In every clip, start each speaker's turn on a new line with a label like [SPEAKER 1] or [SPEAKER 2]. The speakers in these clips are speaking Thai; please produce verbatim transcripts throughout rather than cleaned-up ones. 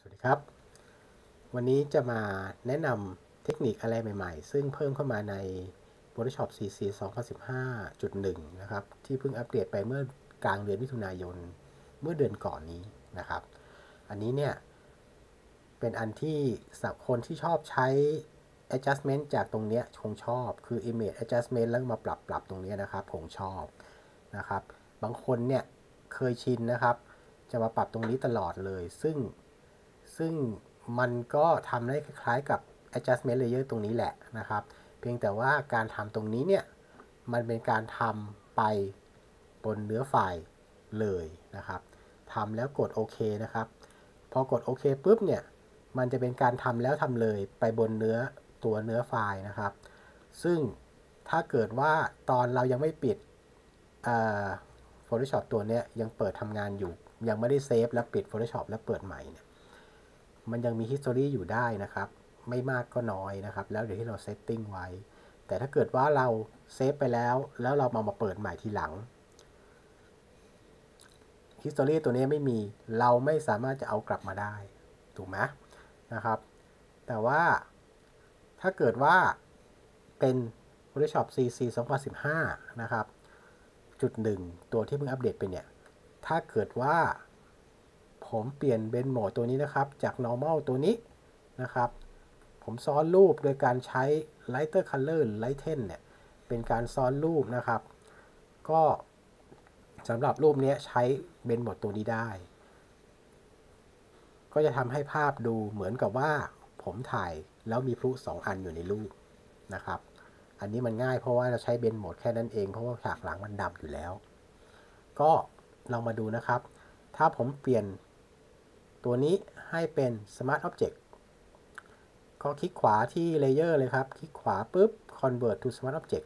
[SPEAKER 1] วัสดีครับวันนี้จะมาแนะนำเทคนิคอะไรใหม่ๆซึ่งเพิ่มเข้ามาใน Photoshop ซี ซี สองพันสิบห้าจุดหนึ่ง นะครับที่เพิ่งอัปเดตไปเมื่อกลางเดือนมิถุนายนเมื่อเดือนก่อนนี้นะครับอันนี้เนี่ยเป็นอันที่สำหรับคนที่ชอบใช้ adjustment จากตรงเนี้ยคงชอบคือ image adjustment แล้วมาปรับปรับตรงนี้นะครับคงชอบนะครับบางคนเนี่ยเคยชินนะครับจะมาปรับตรงนี้ตลอดเลยซึ่งซึ่งมันก็ทำได้คล้ายๆกับ adjustment layer ตรงนี้แหละนะครับเพียงแต่ว่าการทำตรงนี้เนี่ยมันเป็นการทำไปบนเนื้อไฟล์เลยนะครับทำแล้วกดโอเคนะครับพอกดโอเคปุ๊บเนี่ยมันจะเป็นการทำแล้วทำเลยไปบนเนื้อตัวเนื้อไฟล์นะครับซึ่งถ้าเกิดว่าตอนเรายังไม่ปิด Photoshop ตัวนี้ยังเปิดทำงานอยู่ยังไม่ได้เซฟแล้วปิด Photoshop แล้วเปิดใหม่เนี่ยมันยังมี history อยู่ได้นะครับไม่มากก็น้อยนะครับแล้วเดี๋ยวที่เราเซตติ้งไว้แต่ถ้าเกิดว่าเราเซฟไปแล้วแล้วเรามามาเปิดใหม่ทีหลัง history ตัวนี้ไม่มีเราไม่สามารถจะเอากลับมาได้ถูกไหมนะครับแต่ว่าถ้าเกิดว่าเป็น Photoshop ซี ซี สองพันสิบห้านะครับจุดหนึ่งตัวที่เพิ่งอัปเดตไปเนี่ยถ้าเกิดว่าผมเปลี่ยนเป็นโหมดตัวนี้นะครับจาก normal ตัวนี้นะครับผมซ้อนรูปโดยการใช้ lighter color หรือ lighten เนี่ยเป็นการซ้อนรูปนะครับก็สำหรับรูปนี้ใช้เป็นโหมดตัวนี้ได้ก็จะทำให้ภาพดูเหมือนกับว่าผมถ่ายแล้วมีพลุสองอันอยู่ในรูปนะครับอันนี้มันง่ายเพราะว่าเราใช้เบนโหมดแค่นั้นเองเพราะว่าฉากหลังมันดำอยู่แล้วก็ลองมาดูนะครับถ้าผมเปลี่ยนตัวนี้ให้เป็น Smart Object ก็คลิกขวาที่ Layer เลยครับคลิกขวาปุ๊บ Convert to Smart Object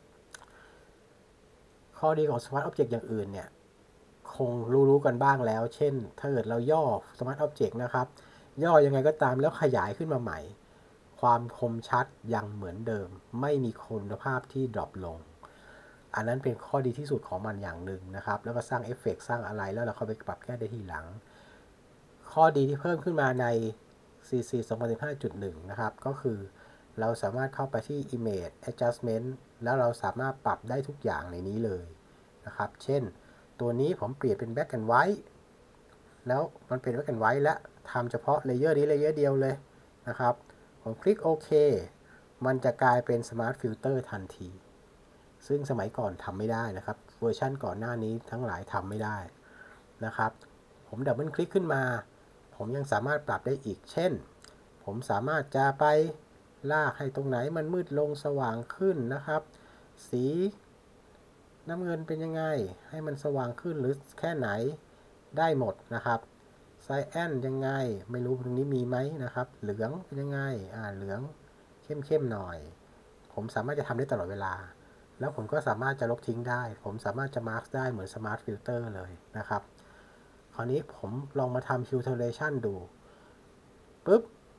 [SPEAKER 1] ข้อดีของ Smart Object อย่างอื่นเนี่ยคงรู้ๆกันบ้างแล้วเช่นถ้าเกิดเราย่อ Smart Object นะครับย่อยังไงก็ตามแล้วขยายขึ้นมาใหม่ความคมชัดยังเหมือนเดิมไม่มีคุณภาพที่ดรอปลงอันนั้นเป็นข้อดีที่สุดของมันอย่างหนึ่งนะครับแล้วก็สร้างเอฟเฟกต์สร้างอะไรแล้วเราเข้าไปปรับแก้ได้ทีหลังข้อดีที่เพิ่มขึ้นมาใน ซี ซี สองพันสิบห้าจุดหนึ่ง นะครับก็คือเราสามารถเข้าไปที่ Image Adjustment แล้วเราสามารถปรับได้ทุกอย่างในนี้เลยนะครับเช่นตัวนี้ผมเปลี่ยนเป็น Black and White แล้วมันเป็น Black and White และทำเฉพาะเลเยอร์นี้เลเยอร์เดียวเลยนะครับผมคลิกโอเคมันจะกลายเป็น Smart Filter ทันทีซึ่งสมัยก่อนทำไม่ได้นะครับเวอร์ชันก่อนหน้านี้ทั้งหลายทำไม่ได้นะครับผมดับเบิลคลิกขึ้นมาผมยังสามารถปรับได้อีกเช่นผมสามารถจะไปลากให้ตรงไหนมันมืดลงสว่างขึ้นนะครับสีน้ำเงินเป็นยังไงให้มันสว่างขึ้นหรือแค่ไหนได้หมดนะครับไซแอนยังไงไม่รู้ตรงนี้มีไหมนะครับเหลืองเป็นยังไงอ่าเหลืองเข้มๆหน่อยผมสามารถจะทำได้ตลอดเวลาแล้วผมก็สามารถจะลบทิ้งได้ผมสามารถจะมาร์กได้เหมือน Smart Filter เลยนะครับคราวนี้ผมลองมาทำ Filtration ดูปุ๊บ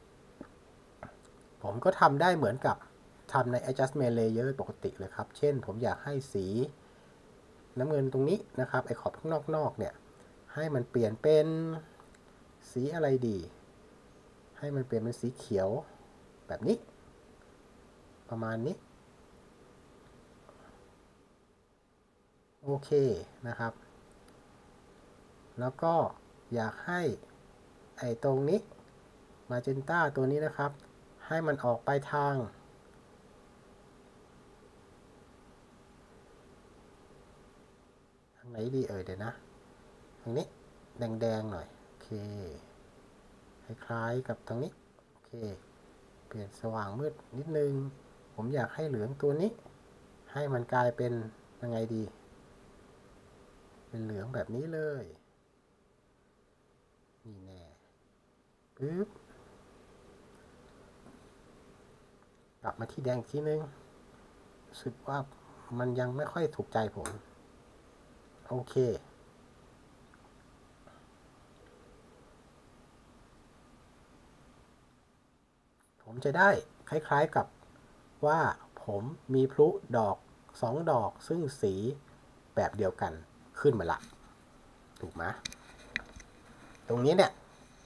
[SPEAKER 1] ผมก็ทำได้เหมือนกับทำใน Adjustment Layer ปกติเลยครับเช่นผมอยากให้สีน้ำเงินตรงนี้นะครับไอขอบข้างนอกๆเนี่ยให้มันเปลี่ยนเป็นสีอะไรดีให้มันเปลี่ยนเป็นสีเขียวแบบนี้ประมาณนี้โอเคนะครับแล้วก็อยากให้ไอ้ตรงนี้มาเจนต้าตัวนี้นะครับให้มันออกไปทางทางไหนดีเอ่ยเดี๋ยวนะทางนี้แดงๆหน่อยโอเคคล้ายๆกับทางนี้โอเคเปลี่ยนสว่างมืดนิดนึงผมอยากให้เหลืองตัวนี้ให้มันกลายเป็นยังไงดีเป็นเหลืองแบบนี้เลยนี่แน่ปึ๊บกลับมาที่แดงทีนึงรู้สึกว่ามันยังไม่ค่อยถูกใจผมโอเคผมจะได้คล้ายๆกับว่าผมมีพลุดอกสองดอกซึ่งสีแบบเดียวกันขึ้นมาละถูกไหมตรงนี้เนี่ย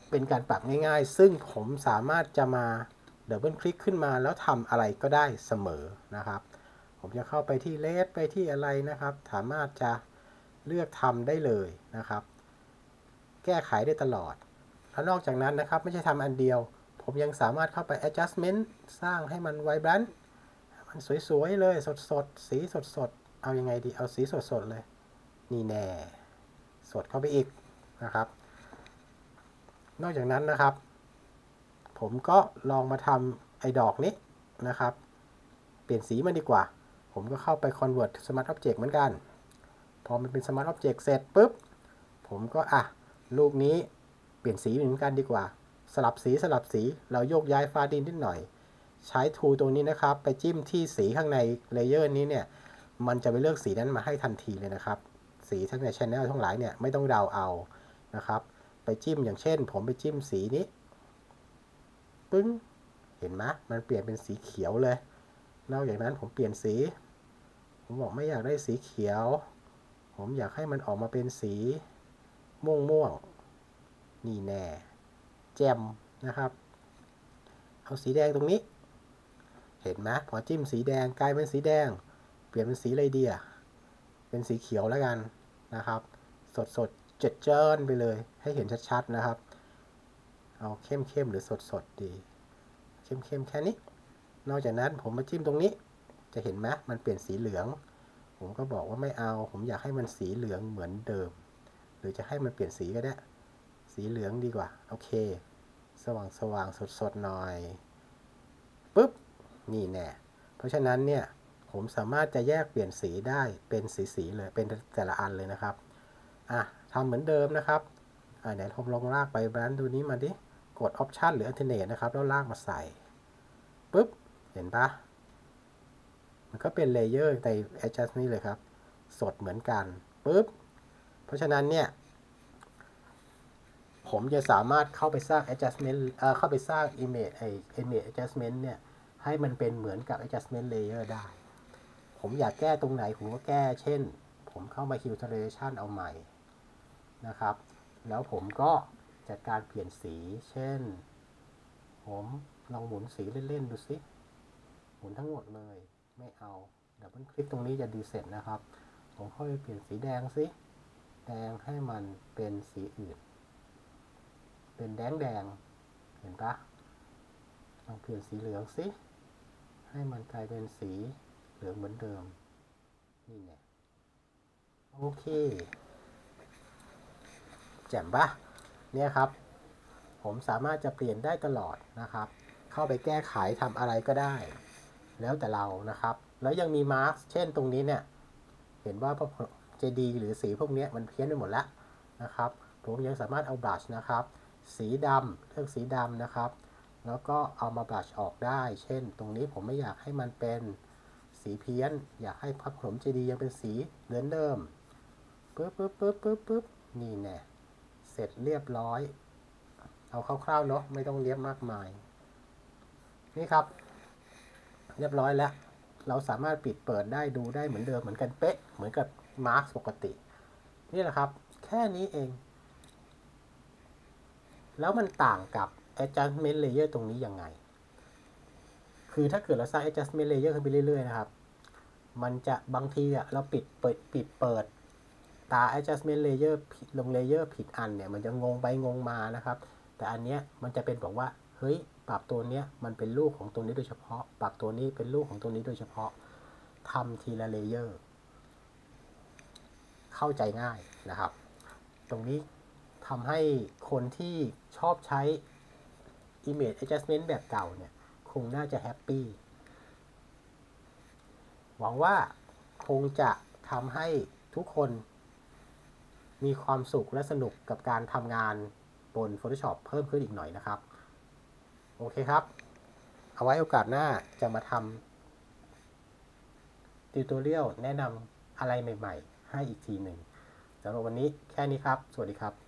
[SPEAKER 1] เป็นการปรับง่ายๆซึ่งผมสามารถจะมาดับเบิลคลิกขึ้นมาแล้วทำอะไรก็ได้เสมอนะครับผมจะเข้าไปที่เลสไปที่อะไรนะครับสามารถจะเลือกทำได้เลยนะครับแก้ไขได้ตลอดแล้วนอกจากนั้นนะครับไม่ใช่ทำอันเดียวผมยังสามารถเข้าไป adjustment สร้างให้มัน vibrant มันสวยๆเลยสดๆสีสดๆเอายังไงดีเอาสีสดๆเลยนี่แน่สดเข้าไปอีกนะครับนอกจากนั้นนะครับผมก็ลองมาทำไอ้ดอกนี้นะครับเปลี่ยนสีมันดีกว่าผมก็เข้าไป convert smart object เหมือนกันพอมันเป็น smart object เสร็จปุ๊บผมก็อ่ะรูปนี้เปลี่ยนสีเหมือนกันดีกว่าสลับสีสลับสีเราโยกย้ายฟ้าดินนิดหน่อยใช้ tool ตรงนี้นะครับไปจิ้มที่สีข้างในเลเยอร์นี้เนี่ยมันจะไปเลือกสีนั้นมาให้ทันทีเลยนะครับสีทั้งใน channel ทั้งหลายเนี่ยไม่ต้องเดาเอานะครับไปจิ้มอย่างเช่นผมไปจิ้มสีนี้ปึ้งเห็นไหมมันเปลี่ยนเป็นสีเขียวเลยนอกจากนั้นผมเปลี่ยนสีผมบอกไม่อยากได้สีเขียวผมอยากให้มันออกมาเป็นสีม่วงม่วงนี่แน่แจ่มนะครับเอาสีแดงตรงนี้เห็นไหมพอจิ้มสีแดงกลายเป็นสีแดงเปลี่ยนเป็นสีอะไรดีอะเป็นสีเขียวแล้วกันนะครับสดสดเจ็ดเจินไปเลยให้เห็นชัดๆนะครับเอาเข้มๆหรือสดๆดีเข้มๆแค่นี้นอกจากนั้นผมมาจิ้มตรงนี้จะเห็นไหมมันเปลี่ยนสีเหลืองผมก็บอกว่าไม่เอาผมอยากให้มันสีเหลืองเหมือนเดิมหรือจะให้มันเปลี่ยนสีก็ได้สีเหลืองดีกว่าโอเคสว่างสว่างสดสดหน่อยปุ๊บนี่แน่เพราะฉะนั้นเนี่ยผมสามารถจะแยกเปลี่ยนสีได้เป็นสีๆเลยเป็นแต่ละอันเลยนะครับอ่ะทำเหมือนเดิมนะครับอ่ะไหนผมลองลากไปแบรนด์ดูนี้มาดิกด Option หรือ Alternate นะครับแล้วลากมาใส่ปุ๊บเห็นปะมันก็เป็นเลเยอร์ใน Adjust นี่เลยครับสดเหมือนกันปุ๊บเพราะฉะนั้นเนี่ยผมจะสามารถเข้าไปสร้าง adjustment เอ่อเข้าไปสร้าง image ไอ้ image adjustment เนี่ยให้มันเป็นเหมือนกับ adjustment layer ได้ผมอยากแก้ตรงไหนผมก็แก้เช่นผมเข้ามา hue saturation เอาใหม่นะครับแล้วผมก็จัดการเปลี่ยนสีเช่นผมลองหมุนสีเล่นๆดูสิหมุนทั้งหมดเลยไม่เอาดับเบิลคลิกตรงนี้จะดีเสร็จนะครับผมเข้าไปเปลี่ยนสีแดงสิแดงให้มันเป็นสีอื่นเป็นแดงแดงเห็นปะลองเปลี่ยนสีเหลืองสิให้มันกลายเป็นสีเหลืองเหมือนเดิมนี่แน่โอเคแจ่มปะเนี่ยครับผมสามารถจะเปลี่ยนได้ตลอดนะครับเข้าไปแก้ไขทำอะไรก็ได้แล้วแต่เรานะครับแล้วยังมีมาร์กเช่นตรงนี้เนี่ยเห็นว่าเจดีหรือสีพวกนี้มันเพี้ยนไปหมดแล้วนะครับผมยังสามารถเอาบลัชนะครับสีดำเลือกสีดำนะครับแล้วก็เอามาบลัชออกได้เช่นตรงนี้ผมไม่อยากให้มันเป็นสีเพี้ยนอยากให้พับผมเจดียังเป็นสีเหมือนเดิมปึ๊บปึ๊บปึ๊บปึ๊บปึ๊บนี่แน่เสร็จเรียบร้อยเอาคร่าวๆเนาะไม่ต้องเรียบมากมายนี่ครับเรียบร้อยแล้วเราสามารถปิดเปิดได้ดูได้เหมือนเดิมเหมือนกันเป๊ะเหมือนกับมาร์กปกตินี่แหละครับแค่นี้เองแล้วมันต่างกับ adjustment layer ตรงนี้ยังไงคือถ้าเกิดเราสร้าง adjustment layer ขึ้นไปเรื่อยๆนะครับมันจะบางทีอ่ะเราปิดเปิดปิดเปิดตา adjustment layer ผิดลง layer ผิดอันเนี่ยมันจะงงไปงงมานะครับแต่อันเนี้ยมันจะเป็นบอกว่าเฮ้ยปรับตัวเนี้ยมันเป็นลูกของตัวนี้โดยเฉพาะปรับตัวนี้เป็นลูกของตัวนี้โดยเฉพาะทำทีละ layer เข้าใจง่ายนะครับตรงนี้ทำให้คนที่ชอบใช้ image adjustment แบบเก่าเนี่ยคงน่าจะแฮปปี้หวังว่าคงจะทำให้ทุกคนมีความสุขและสนุกกับการทำงานบน Photoshop เพิ่มขึ้นอีกหน่อยนะครับโอเคครับเอาไว้โอกาสหน้าจะมาทำติวตอเรียลแนะนำอะไรใหม่ๆให้อีกทีหนึ่งสำหรับวันนี้แค่นี้ครับสวัสดีครับ